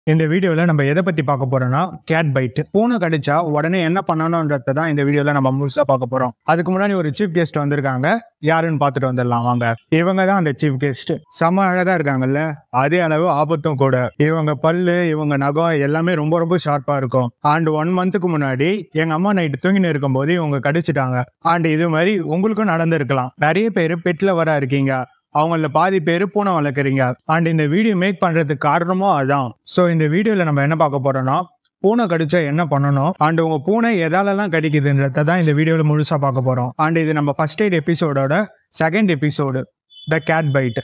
இந்த வீடியோல நம்ம எதை பத்தி பார்க்க போறோம்னா கேட் பைட். பூனை கடிச்சா உடனே என்ன பண்ணணும்ன்றத தான் இந்த வீடியோல நம்ம முழுசா பார்க்க போறோம். அதுக்கு முன்னாடி ஒரு சீஃப் கெஸ்ட் வந்திருக்காங்க. யாருன்னு பார்த்துட்டு வந்துடலாம் வாங்க. இவங்க தான் அந்த சீஃப் கெஸ்ட். செம அழகா இருக்காங்கல்ல, அதே அளவு ஆபத்தும் கூட. இவங்க பல்லு, இவங்க நகம் எல்லாமே ரொம்ப ரொம்ப ஷார்ப்பா இருக்கும். அண்ட் 1 மந்த்துக்கு முன்னாடி எங்க அம்மா நைட்டு தூங்கின்னு இருக்கும் போது இவங்க கடிச்சிட்டாங்க. அண்ட் இது மாதிரி உங்களுக்கும் நடந்திருக்கலாம். நிறைய பேர் பெட் லவரா இருக்கீங்க, அவங்கள பாதி பேர் பூனை வளர்க்குறீங்க. அண்ட் இந்த வீடியோ மேக் பண்றதுக்கு காரணமும் அதான். ஸோ இந்த வீடியோல நம்ம என்ன பார்க்க போறோம்னா பூனை கடிச்சா என்ன பண்ணணும், அண்ட் உங்க பூனை எதாலெல்லாம் கடிக்குதுன்றத தான் இந்த வீடியோல முழுசா பார்க்க போறோம். அண்ட் இது நம்ம ஃபர்ஸ்ட் எய்ட் எபிசோடோட second episode, the cat bite.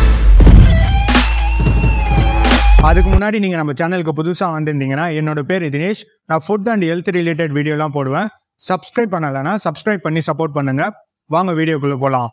அதுக்கு முன்னாடி நீங்க நம்ம சேனலுக்கு புதுசா வந்திருந்தீங்கன்னா, என்னோட பேர் தினேஷ். நான் ஃபுட் அண்ட் ஹெல்த் ரிலேட்டட் வீடியோலாம் போடுவேன். சப்ஸ்கிரைப் பண்ணலைன்னா சப்ஸ்கிரைப் பண்ணி சப்போர்ட் பண்ணுங்க. வாங்க வீடியோக்குள்ள போலாம்.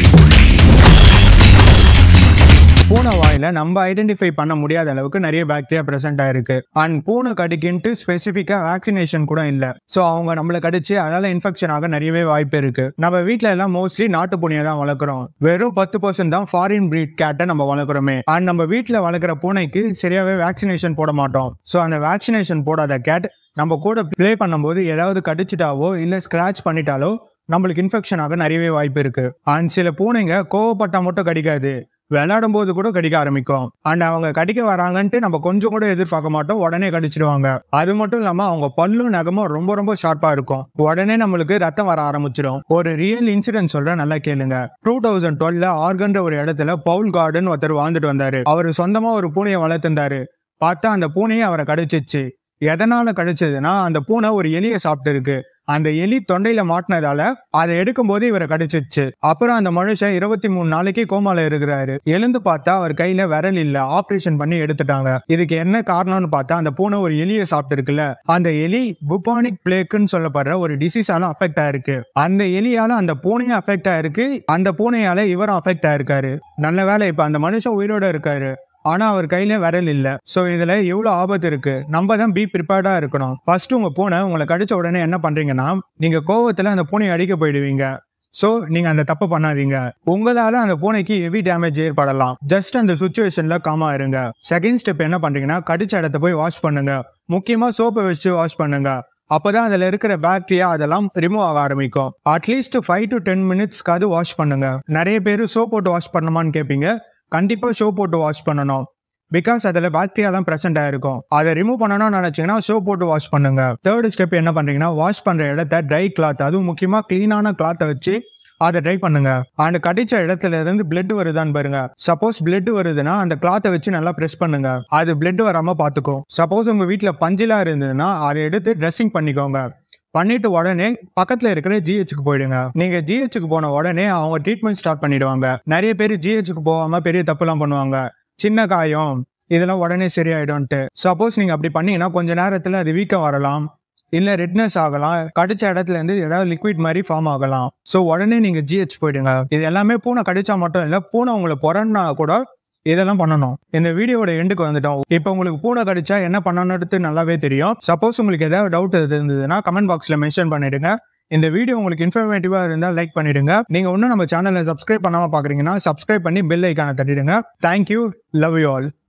பூனை வாயில நம்ம ஐடென்டிஃபை பண்ண முடியாத அளவுக்கு நிறைய பாக்டீரியா பிரசன்ட் ஆயிருக்கு. அண்ட் பூனை கடிக்கின்ட்டு ஸ்பெசிஃபிக்கா வேக்சினேஷன் கூட இல்லை. ஸோ அவங்க நம்மளை கடிச்சு அதனால இன்ஃபெக்ஷன் ஆக நிறையவே வாய்ப்பு இருக்கு. நம்ம வீட்டில எல்லாம் மோஸ்ட்லி நாட்டு பூனையை தான் வளர்க்குறோம். வெறும் 10% தான் ஃபாரின் பிரீட் கேட்டை நம்ம வளர்க்குறோமே. அண்ட் நம்ம வீட்டில் வளர்க்குற பூனைக்கு சரியாவே வேக்சினேஷன் போட மாட்டோம். ஸோ அந்த வேக்சினேஷன் போடாத கேட் நம்ம கூட ப்ளே பண்ணும்போது ஏதாவது கடிச்சிட்டாவோ இல்லை ஸ்க்ராச் பண்ணிட்டாலோ நம்மளுக்கு இன்ஃபெக்ஷன் ஆக நிறையவே வாய்ப்பு இருக்கு. அண்ட் சில பூனைங்க கோவப்பட்டா மட்டும் கடிக்காது, விளையாடும் போது கூட கடிக்க ஆரம்பிக்கும். அண்ட் அவங்க கடிக்க வராங்கன்ட்டு நம்ம கொஞ்சம் கூட எதிர்பார்க்க மாட்டோம், உடனே கடிச்சிடுவாங்க. அது மட்டும் இல்லாம அவங்க பல்லும் நகமும் ரொம்ப ரொம்ப ஷார்ப்பா இருக்கும். உடனே நம்மளுக்கு ரத்தம் வர ஆரம்பிச்சிடும். ஒரு ரியல் இன்சிடென்ட் சொல்றேன், நல்லா கேளுங்க. 2012 ஆர்கன்ற ஒரு இடத்துல பவுல் கார்டன் ஒருத்தர் வாழ்ந்துட்டு வந்தாரு. அவர் சொந்தமா ஒரு பூனையை வளர்த்திருந்தாரு. பார்த்தா அந்த பூனையை அவரை கடிச்சிச்சு. எதனால கடிச்சதுன்னா, அந்த பூனை ஒரு எலியை சாப்பிட்டு இருக்கு. அந்த எலி தொண்டையில மாட்டினதால அதை எடுக்கும் போது இவரை கடிச்சிச்சு. அப்புறம் அந்த மனுஷன் 23 நாளைக்கு கோமால இருக்கிறாரு. எழுந்து பார்த்தா அவர் கையில விரல் இல்ல, ஆபரேஷன் பண்ணி எடுத்துட்டாங்க. இதுக்கு என்ன காரணம்னு பார்த்தா, அந்த பூனை ஒரு எலியை சாப்பிட்டு இருக்குல்ல, அந்த எலி புபானிக் பிளேக்குன்னு சொல்லப்படுற ஒரு டிசீஸால அஃபெக்ட் ஆயிருக்கு. அந்த எலியால அந்த பூனையும் அஃபெக்ட் ஆயிருக்கு, அந்த பூனையால இவரும் அஃபெக்ட் ஆயிருக்காரு. நல்ல வேலை இப்ப அந்த மனுஷன் உயிரோட இருக்காரு, ஆனா அவர் கையில விரல் இல்ல. சோ இதுல எவ்வளவு ஆபத்து இருக்கு. நம்ம தான் பி ப்ரிப்பேர்டா இருக்கணும். ஃபர்ஸ்ட் உங்க பூனை உங்களை கடிச்ச உடனே என்ன பண்றீங்கன்னா, நீங்க கோவத்துல அந்த பூனையை அடிக்க போயிடுவீங்க. சோ நீங்க அந்த தப்பு பண்ணாதீங்க. உங்களால அந்த பூனைக்கு ஹெவி டேமேஜ் ஏற்படலாம். ஜஸ்ட் அந்த சிச்சுவேஷன்ல காமா இருங்க. செகண்ட் ஸ்டெப் என்ன பண்றீங்கன்னா, கடிச்ச இடத்த போய் வாஷ் பண்ணுங்க. முக்கியமா சோப்பை வச்சு வாஷ் பண்ணுங்க. அப்பதான் அதுல இருக்கிற பாக்டீரியா அதெல்லாம் ரிமூவ் ஆக ஆரம்பிக்கும். அட்லீஸ்ட் 5 to 10 மினிட்ஸ்க்காவது வாஷ் பண்ணுங்க. நிறைய பேர் சோப் போட்டு வாஷ் பண்ணணுமான்னு கேட்பீங்க. கண்டிப்பா சோப் போட்டு வாஷ் பண்ணணும். பிகாஸ் அதில் பாக்டீரியாலாம் பிரசன்ட் ஆயிருக்கும். அதை ரிமூவ் பண்ணணும்னு நினைச்சீங்கன்னா சோப் போட்டு வாஷ் பண்ணுங்க. தேர்ட் ஸ்டெப் என்ன பண்றீங்கன்னா, வாஷ் பண்ற இடத்த ட்ரை கிளாத், அதுவும் முக்கியமா கிளீனான கிளாத்தை வச்சு அதை ட்ரை பண்ணுங்க. அண்ட் கடிச்ச இடத்துல இருந்து பிளட் வருதான்னு பாருங்க. சப்போஸ் பிளட் வருதுன்னா அந்த கிளாத்தை வச்சு நல்லா பிரஸ் பண்ணுங்க. அது பிளட் வராம பாத்துக்கும். சப்போஸ் உங்க வீட்டுல பஞ்செல்லாம் இருந்ததுன்னா அதை எடுத்து ட்ரெஸ்ஸிங் பண்ணிக்கோங்க. பண்ணிட்டு உடனே பக்கத்துல இருக்கிற ஜிஹெச்சுக்கு போயிடுங்க. நீங்க ஜிஹெச்சுக்கு போன உடனே அவங்க ட்ரீட்மெண்ட் ஸ்டார்ட் பண்ணிடுவாங்க. நிறைய பேர் ஜிஹெச்சுக்கு போகாம பெரிய தப்புலாம் பண்ணுவாங்க. சின்ன காயம் இதெல்லாம் உடனே சரியாயிடும்ட்டு. சப்போஸ் நீங்க அப்படி பண்ணீங்கன்னா கொஞ்ச நேரத்துல அது வீக்கம் வரலாம், இல்ல ரெட்னஸ் ஆகலாம், கடிச்ச இடத்துல இருந்து ஏதாவது லிக்விட் மாதிரி ஃபார்ம் ஆகலாம். ஸோ உடனே நீங்க ஜிஹெச் போயிடுங்க. இது எல்லாமே பூனை கடிச்சா மட்டும் இல்லை, பூனை உங்களை பொறன்னா கூட இதெல்லாம் பண்ணணும். இந்த வீடியோட எண்டுக்கு வந்துட்டோம். இப்போ உங்களுக்கு பூனை கடிச்சா என்ன பண்ணணும்னு நல்லாவே தெரியும். சப்போஸ் உங்களுக்கு ஏதாவது டவுட் இருந்ததுன்னா கமெண்ட் பாக்ஸ்ல மென்ஷன் பண்ணிடுங்க. இந்த வீடியோ உங்களுக்கு இன்ஃபர்மேட்டிவா இருந்தால் லைக் பண்ணிடுங்க. நீங்க இன்னும் நம்ம சேனலை சப்ஸ்கிரைப் பண்ணாம பாக்குறீங்கன்னா சப்ஸ்கிரைப் பண்ணி பெல் ஐக்கானை தட்டிடுங்க. Thank you, love you all.